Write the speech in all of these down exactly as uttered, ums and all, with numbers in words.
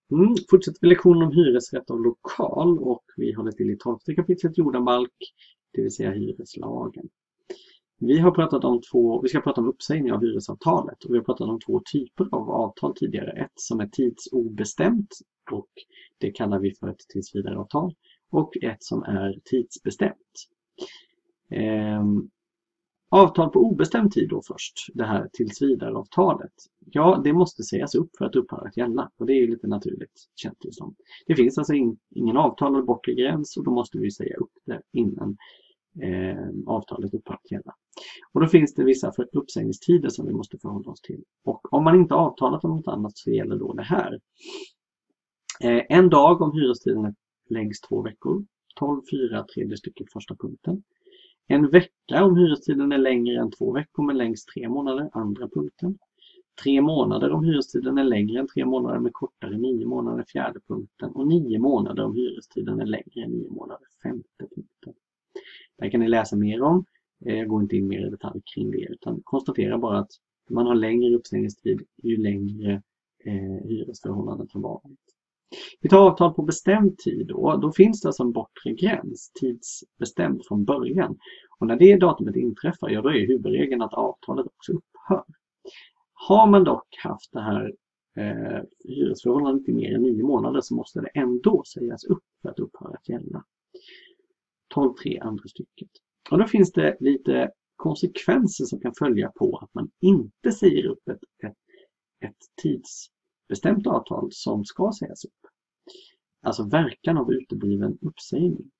Mm, fortsätter vi lektionen om hyresrätt av lokal och vi håller till i tolfte kapitlet jordabalk, det vill säga hyreslagen. Vi har pratat om två, vi ska prata om uppsägning av hyresavtalet och vi har pratat om två typer av avtal tidigare. Ett som är tidsobestämt och det kallar vi för ett tillsvidareavtal och ett som är tidsbestämt. Ehm, avtal på obestämd tid då först, det här tillsvidareavtalet. Ja, det måste sägas upp för att upphöra att gälla och det är ju lite naturligt känt det som. Det finns alltså in, ingen avtalad bortre gräns och då måste vi säga upp det innan eh, avtalet upphör att gälla. Och då finns det vissa för uppsägningstider som vi måste förhålla oss till. Och om man inte avtalat om något annat så gäller då det här. Eh, en dag om hyrestiden är längst två veckor. tolv fyra tredje stycket första punkten. En vecka om hyrestiden är längre än två veckor med längst tre månader, andra punkten. Tre månader om hyrestiden är längre än tre månader med kortare än nio månader, fjärde punkten. Och nio månader om hyrestiden är längre än nio månader, femte punkten. Där kan ni läsa mer om. Jag går inte in mer i detalj kring det utan konstaterar bara att man har längre uppsägningstid ju längre eh, hyresförhållandet har varit. Vi tar avtal på bestämd tid då, då finns det alltså en bortre gräns, tidsbestämd från början. Och när det datumet inträffar, ja då är huvudregeln att avtalet också upphör. Har man dock haft det här eh, hyresförhållandet i mer än nio månader så måste det ändå sägas upp för att upphöra att gälla. tolv tre andra stycket. Och då finns det lite konsekvenser som kan följa på att man inte säger upp ett, ett, ett tidsbestämt avtal som ska sägas upp. Alltså verkan av utebliven uppsägning.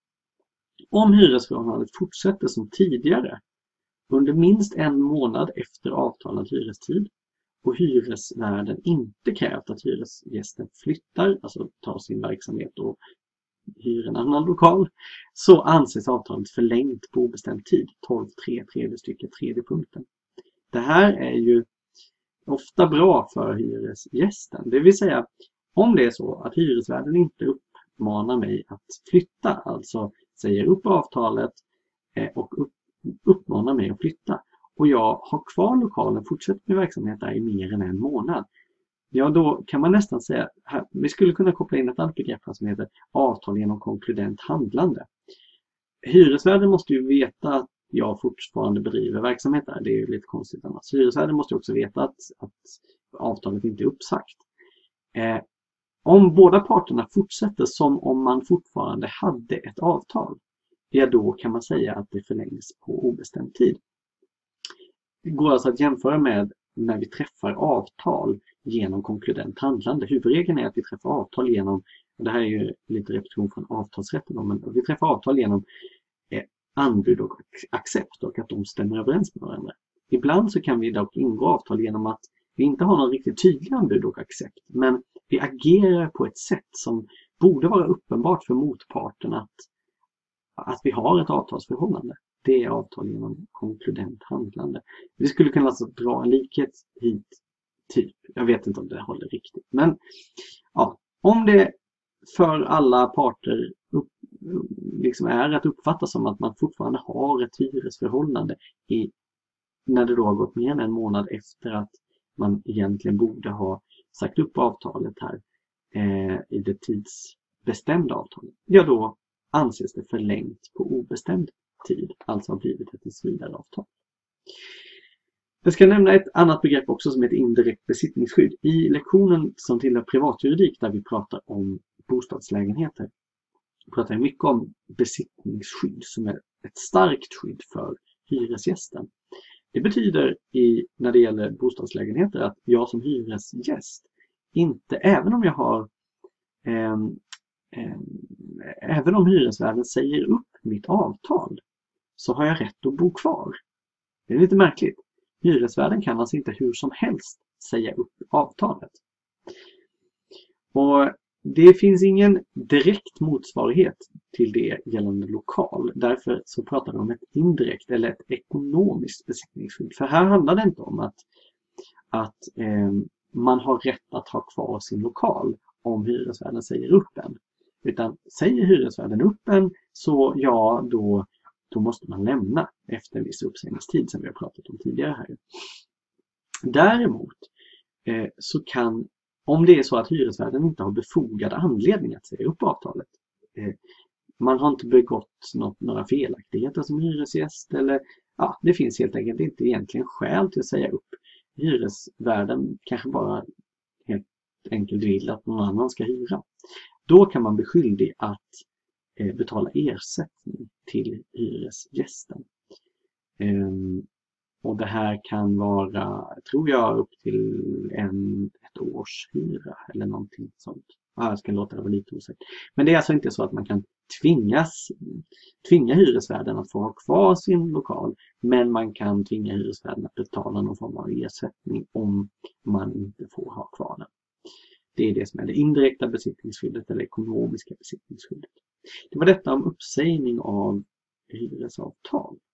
Om hyresförhållandet fortsätter som tidigare under minst en månad efter avtalad hyrestid och hyresvärden inte krävt att hyresgästen flyttar, alltså tar sin verksamhet och hyr en annan lokal, så anses avtalet förlängt på obestämd tid. tolv tre tredje stycket tredje punkten. Det här är ju ofta bra för hyresgästen. Det vill säga om det är så att hyresvärden inte uppmanar mig att flytta, alltså säger upp avtalet och upp, uppmanar mig att flytta och jag har kvar lokalen, fortsätter med verksamhet där i mer än en månad. Ja, då kan man nästan säga, här, vi skulle kunna koppla in ett annat begrepp som heter avtal genom konkludent handlande. Hyresvärden måste ju veta att jag fortfarande bedriver verksamhet där, det är ju lite konstigt annars. Hyresvärden måste också veta att, att avtalet inte är uppsagt. Eh, om båda parterna fortsätter som om man fortfarande hade ett avtal, ja då kan man säga att det förlängs på obestämd tid. Det går alltså att jämföra med när vi träffar avtal genom konkludent handlande. Huvudregeln är att vi träffar avtal genom, och det här är ju lite repetition från avtalsrätten, men vi träffar avtal genom eh, anbud och accept och att de stämmer överens med varandra. Ibland så kan vi dock ingå avtal genom att vi inte har någon riktigt tydlig anbud och accept, men vi agerar på ett sätt som borde vara uppenbart för motparten att, att vi har ett avtalsförhållande. Det är avtal genom konkludent handlande. Vi skulle kunna alltså dra en likhet hit, typ. Jag vet inte om det håller riktigt. Men ja, om det för alla parter upp, liksom är att uppfatta som att man fortfarande har ett hyresförhållande i, när det då har gått mer än en månad efter att man egentligen borde ha sagt upp avtalet här eh, i det tidsbestämda avtalet. Ja, då anses det förlängt på obestämd tid, alltså har blivit ett tillsvidareavtal. Jag ska nämna ett annat begrepp också som heter indirekt besittningsskydd. I lektionen som tillhör privatjuridik där vi pratar om bostadslägenheter pratar jag mycket om besittningsskydd som är ett starkt skydd för hyresgästen. Det betyder i, när det gäller bostadslägenheter att jag som hyresgäst inte, även om jag har eh, eh, även om hyresvärden säger upp mitt avtal så har jag rätt att bo kvar. Det är lite märkligt. Hyresvärden kan alltså inte hur som helst säga upp avtalet. Och det finns ingen direkt motsvarighet till det gällande lokal. Därför så pratar vi om ett indirekt eller ett ekonomiskt besittningsskydd. För här handlar det inte om att, att eh, man har rätt att ha kvar sin lokal om hyresvärden säger upp en. Utan säger hyresvärden upp en så ja, då, då måste man lämna efter en viss uppsägningstid som vi har pratat om tidigare här. Däremot eh, så kan om det är så att hyresvärden inte har befogad anledning att säga upp avtalet. Eh, man har inte begått något, några felaktigheter som hyresgäst, eller ja, det finns helt enkelt inte egentligen skäl till att säga upp. Hyresvärden kanske bara helt enkelt vill att någon annan ska hyra. Då kan man bli skyldig att eh, betala ersättning till hyresgästen. Um, och det här kan vara, tror jag, upp till en, ett års hyra eller någonting sånt. Ja, jag ska låta det vara lite osäkert. Men det är alltså inte så att man kan tvingas, tvinga hyresvärden att få ha kvar sin lokal, men man kan tvinga hyresvärden att betala någon form av ersättning om man inte får ha kvar den. Det är det som är det indirekta besittningsskyddet eller ekonomiska besittningsskyddet. Det var detta om uppsägning av hyresavtal.